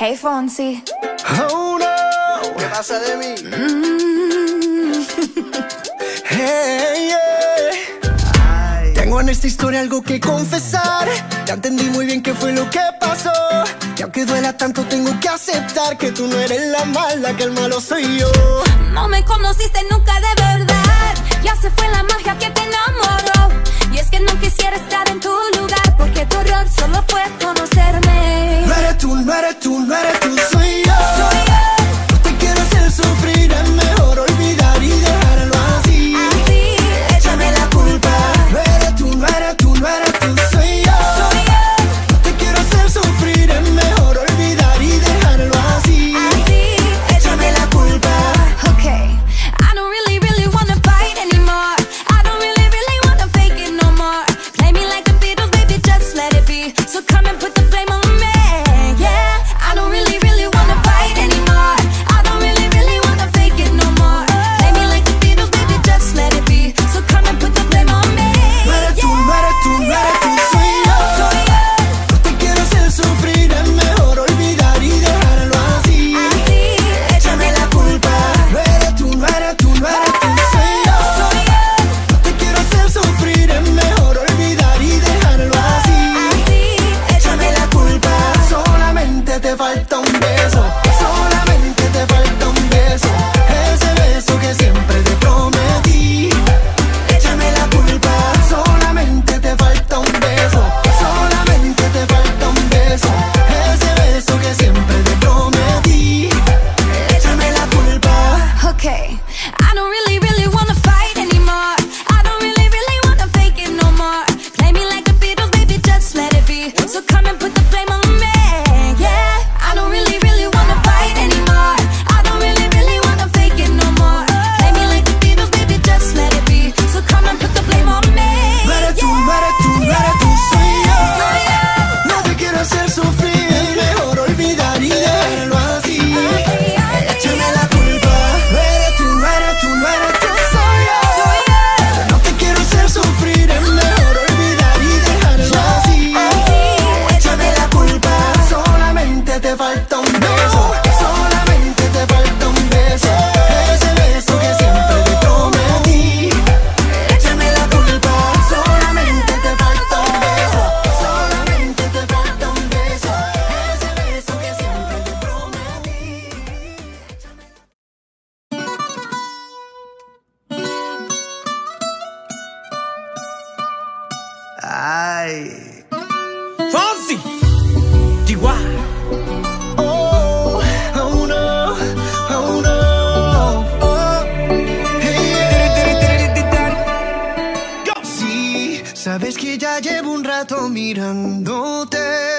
Hey Fonsi. Oh no, ¿qué pasa de mí? Hey, yeah. Tengo en esta historia algo que confesar. Ya entendí muy bien qué fue lo que pasó. Y aunque duela tanto tengo que aceptar que tú no eres la mala, que el malo soy yo. No me conociste nunca de verdad. Ya se fue la magia que te enamoró. Y es que no quisiera estar en tu lugar, porque tu error solo fue conocerme. No eres tú, no eres tú, no eres tú, soy yo. Soy yo. No te quiero hacer sufrir, es mejor olvidar y dejarlo así. Así, Échame la culpa. No eres tú, no eres tú, no eres tú, soy yo. soy yo. No te quiero hacer sufrir, es mejor olvidar y dejarlo así. Así, Échame la culpa. okay. I don't really, really wanna fight anymore. I don't really, really wanna fake it no more. Play me like the Beatles, baby, just let it be. So come and put the blame on me, yeah. I don't really, really wanna fight anymore. I don't really, really wanna fake it no more. Play me like the Beatles, baby, just let it be. So come and put the blame on me, No eres tú, no eres tú, no eres tú, soy yo. soy yo. No te quiero hacer sufrir, es mejor olvidar y dejarlo así. Así, Échame la culpa. No eres tú, no eres tú, no eres tú, soy yo. soy yo. No te quiero hacer sufrir, es mejor olvidar y dejarlo así. Así, Échame la culpa. Solamente te falta un beso. Solamente te falta un beso. Ese beso que siempre te prometí. Échame la culpa. Solamente te falta un beso. Solamente te falta un beso. Ese beso que siempre te prometí. Échame la culpa. okay. I don't really, really wanna fight anymore. I don't really, really wanna fake it no more. Play me like the Beatles, baby, just let it be. So come and put the blame on me, yeah. I don't really, really wanna fight anymore. I don't really, really wanna fake it no more. Play me like the Beatles, baby, just let it be. So come and put the blame on me, No eres tú, no eres tú, no eres tú, soy yo. No te quiero hacer sufrir, es mejor olvidar y dejarlo así. Échame la culpa. No eres tú, no eres tú, no eres tú, soy yo. No te quiero hacer sufrir, es mejor olvidar y dejarlo así. Échame la culpa. Solamente te falta un beso. Solamente te falta un beso. Ese beso que siempre te prometí. Échame la culpa. Solamente te falta un beso. Solamente te falta un beso. Ese beso que siempre te prometí. Ay, Fonsi, Chihuahua. Oh, oh no, oh no. Oh, hey, yeah. Sí, sabes que ya llevo un rato mirándote.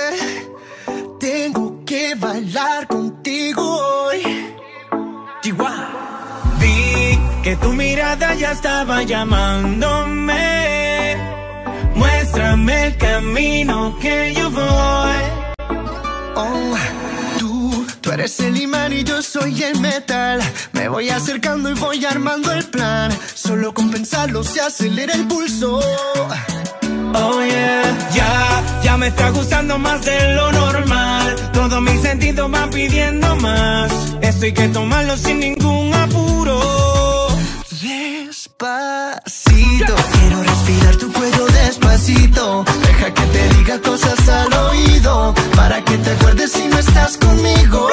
Tengo que bailar contigo hoy. Chihuahua. Vi que tu mirada ya estaba llamándome. Muéstrame el camino que yo voy. Oh, tú eres el imán y yo soy el metal. Me voy acercando y voy armando el plan. Solo con pensarlo se acelera el pulso. Oh yeah, ya me está gustando más de lo normal. Todos mis sentidos van pidiendo más. Esto hay que tomarlo sin ningún apuro. Despacito, quiero respirar tu cuello despacito. Deja que te diga cosas al oído, para que te acuerdes si no estás conmigo.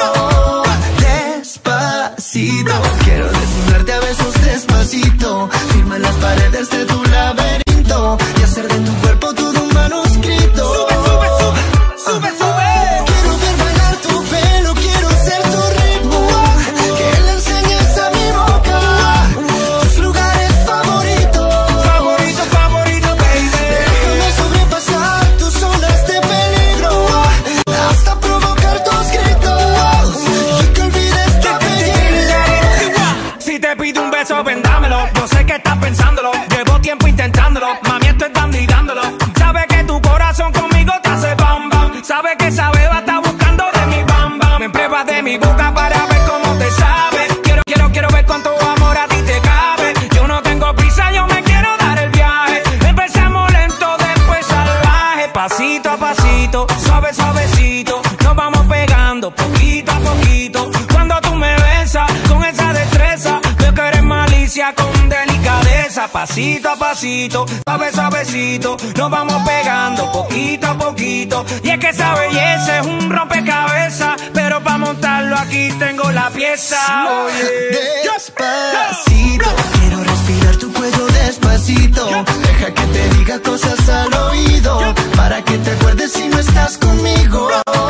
Despacito, quiero desnudarte a besos despacito. Firma las paredes de tu laberinto y hacer de tu cuerpo todo un manuscrito. Sube, sube, sube, sube, sube. Quiero ver bailar tu pelo, quiero ser tu ritmo. Que le enseñes a mi boca tus lugares favoritos. Favorito, favorito, baby. Déjame sobrepasar tus zonas de peligro, hasta provocar tus gritos y que olvides que te llegue. Si te pido un beso, vendámelo. Yo sé que estás pensándolo. Llevo tiempo intentándolo. Mami, esto es dando y dándolo. Sabe que tu corazón conmigo te hace bam bam. Sabe que esa beba está buscando de mi bam bam. Me pruebas de mi boca para ver cómo te sabe. Quiero ver cuánto amor a ti te cabe. Yo no tengo prisa, yo me quiero dar el viaje. Empezamos lento, después salvaje. Pasito a pasito, suave, suavecito. Nos vamos pegando poquito a poquito. Cuando tú me besas con esa destreza, veo que eres malicia con delicadeza. Pasito a pasito, suave suavecito, nos vamos pegando poquito a poquito. Y es que esa belleza es un rompecabezas, pero para montarlo aquí tengo la pieza. Oye, despacito, quiero respirar tu cuello despacito. Deja que te diga cosas al oído, para que te acuerdes si no estás conmigo.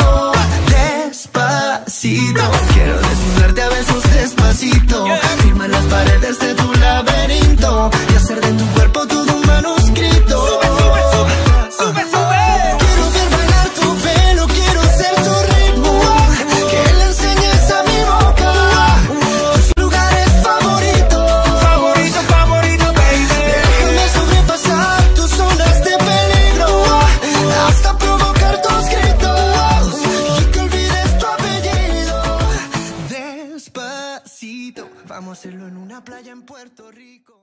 Despacito, quiero desnudarte a besos despacito. Firma las paredes de tu laberinto y hacer de tu cuerpo todo un manuscrito. Sube, sube, sube, sube, sube. Quiero ver bailar tu pelo, quiero ser tu ritmo, que le enseñes a mi boca tus lugares favoritos. Favorito, favorito, baby. Déjame sobrepasar tus zonas de peligro, hasta provocar tus gritos y que olvides tu apellido. Despacito, vamos a hacerlo en una playa en Puerto Rico.